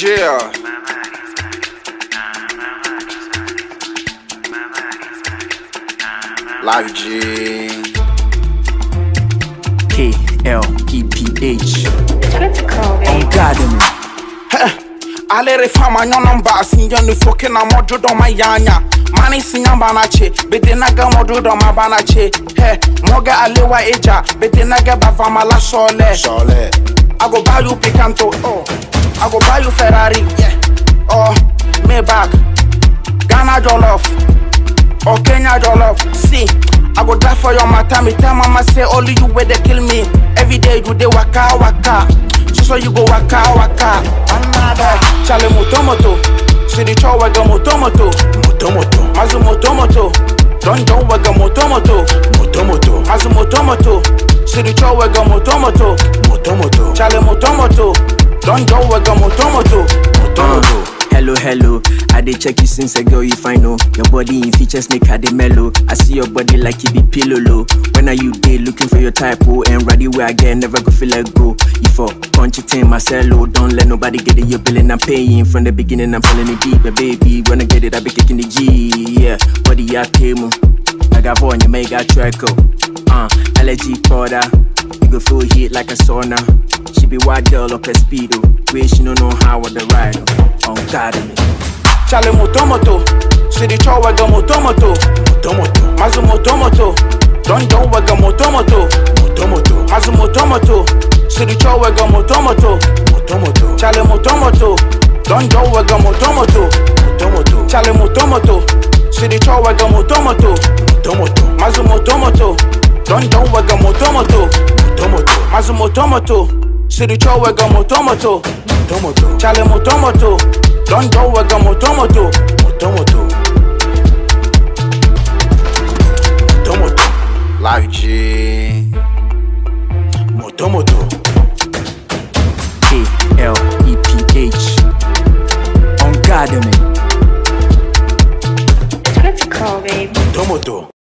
Yeah. Live G. KLEPH. It's critical, baby. Garden. Alere fama nyono mbasi yonu foke na mojo do mayanya. Mani sinya banache, bete naga mojo do mabanache. He, moga alewa eja, bete naga bafama la shole. Shole. I go buy you Picanto, oh. I go buy you Ferrari, yeah. Oh, Maybach, Ghana Jollof, or Kenya Jollof. See, I go die for your matter. Me tell mama say only you where they kill me. Every day you dey waka waka. So you go waka waka. Another Chale motomoto. See the chow wega motomoto. Motomoto. Mazu motomoto. Don't go wega motomoto. Motomoto. Mazu motomoto. See the chow wega motomoto. Motomoto. Chale motomoto. Don't go wega motomoto. Motomoto. Hello, I dey check you since a girl you find no. Your body in features make her dey mellow. I see your body like it be pillow low. When are you day looking for your type, oh? And ready where I get, never go feel like go. You for punch it in Marcelo, don't let nobody get it, you're billing, I'm paying. From the beginning, I'm feeling it deep, but baby, when I get it, I be kicking the G, yeah. Body I pay mo. I got one, you make a track, allergy powder. You go feel heat like a sauna. She be white girl up a speedo. Where she don't know how or the ride. On God me. Chale motomoto. See the chow wega motomoto. Motomoto. Mazu motomoto. Don't go wega motomoto. Motomoto. Mazu motomoto. See the chow wega motomoto. Motomoto. Chale motomoto. Don't go wega motomoto. Motomoto. Chale motomoto. See the chow wega motomoto. Motomoto. Mazu motomoto. Don't go wega motomoto. Motomoto. Mazu motomoto. See the chow wega motomoto. Motomoto. Chale motomoto. Don't go wega motomoto. Motomoto. Motomoto. Live G. Motomoto. KLEPH. On Garden. It's critical, baby. Motomoto.